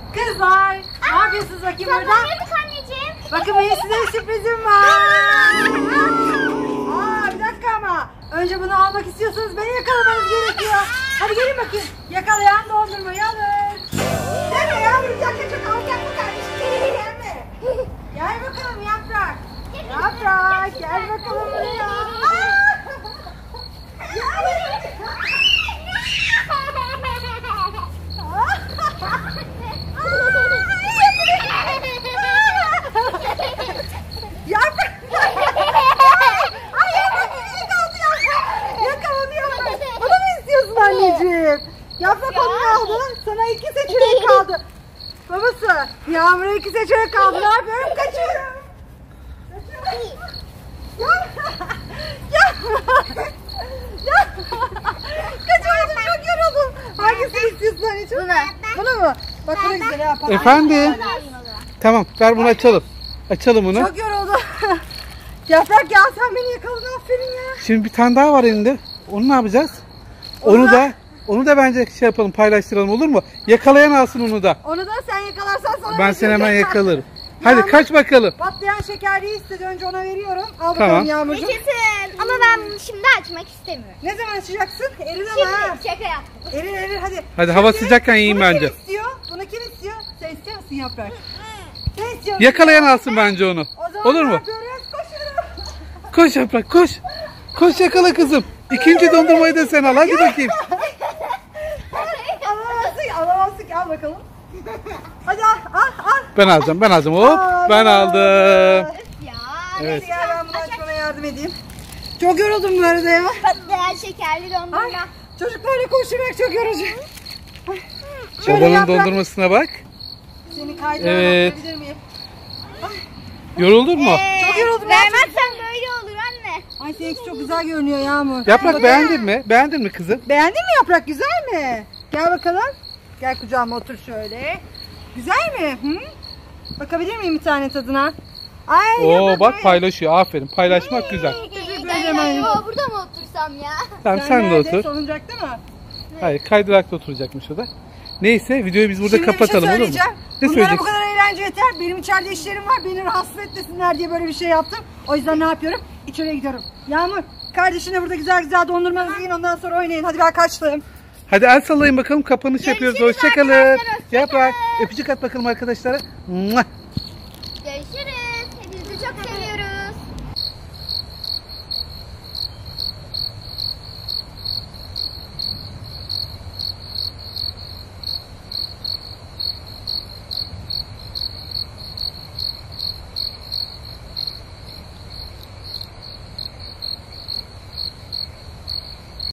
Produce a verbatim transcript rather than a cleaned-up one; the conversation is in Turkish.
Kızlar, ne yapıyorsunuz bakayım burada? anneciğim. Bakın benim size bir sürprizim var. Aa, bir dakika ama. Önce bunu almak istiyorsanız beni yakalamanız gerekiyor. Hadi gelin bakayım. Yakalayan dondurmayı alır. Gelme ya, bir dakika çok alacak mı kardeşim? Gelme. Gel bakalım Yaprak. Yaprak, gel bakalım buraya. Anneciğim. Yaprak onu aldı. Sana iki seçenek kaldı. Babası. Yağmur'a iki seçenek kaldı. Ne yapıyorum? Kaçıyorum. Kaçıyorum. Ya. Ya. Ya. Kaçıyordum. Çok yoruldum. Hangisini istiyorsun anneciğim? Bunu. Bunu mu? Bak bunu güzel yapalım. Efendim. Tamam ver bunu açalım. Açalım bunu. Çok yoruldum. Yaprak ya sen beni yakaladın, aferin ya. Şimdi bir tane daha var elinde. Onu ne yapacağız? Onu, onu da, da onu da bence şey yapalım, paylaştıralım, olur mu? Yakalayan alsın onu da. Onu da sen yakalarsan sana ben seni hemen yakalarım. Yağmur, hadi kaç bakalım. Patlayan şekerliği istedi, önce ona veriyorum. Al tamam. bakalım Yağmurcuğum. Ama ben bunu şimdi açmak istemiyorum. Ne zaman açacaksın? Erir ama. Şimdi şaka yaptım. Erir erir hadi. Hadi Şimdi, hava sıcakken yiyeyim bence. Bunu kim istiyor? Bunu kim istiyor? Sen istiyor musun Yaprak? Sen istiyorsun. Yakalayan alsın bence onu. O zaman olur ne mu? yapıyoruz? Koşuyorum. Koş Yaprak koş. Koş yakala kızım. İkinci dondurmayı da sen al, hadi bakayım. Alamazsın, alamazsın. Al bakalım. Hadi al, al, al. Ben alacağım, ben alacağım. Hop, Aa, ben aldım. Ya. Evet. Gel ben bunu açmana yardım edeyim. Çok yoruldum bu arada ya. Patlayan şekerli dondurma. Ay, çocuklarla koşturmak çok yorucu. Ay, şöyle Babanın Yaprak, dondurmasına bak. seni kaydırarak Evet. alabilir miyim? Yoruldun mu? Ee, Çok yoruldum. Vermezsen böyle olur anne. Ay seninki çok güzel görünüyor Yağmur. Yaprak beğendin mi? Beğendin mi kızım? Beğendin mi Yaprak? Güzel mi? Gel bakalım. Gel kucağıma otur şöyle. Güzel mi? Hı? Bakabilir miyim bir tane tadına? Ay, Oo Yaprak, bak ay. paylaşıyor. Aferin. Paylaşmak güzel. Teşekkür Ben ederim anne. de burada mı otursam ya? Tamam sen de nerede? otur. Salıncakta mı? Hayır, kaydırakta oturacakmış o da. Neyse videoyu biz burada Şimdi kapatalım, bir şey olur mu? söyleyeceğim. Ne Bunlara bu söyleyeceksin? kadar eğlence yeter. Benim içeride işlerim var. Beni rahatsız etmesinler diye böyle bir şey yaptım. O yüzden ne yapıyorum? İçeriye gidiyorum. Yağmur, kardeşine burada güzel güzel dondurmanızı yiyin. Ondan sonra oynayın. Hadi ben kaçtım. Hadi el sallayın bakalım, kapanış yapıyoruz. Görüşürüz Hoşçakalın. arkadaşlar, hoşça Yaprak kalın. öpücük at bakalım arkadaşlara. Mua.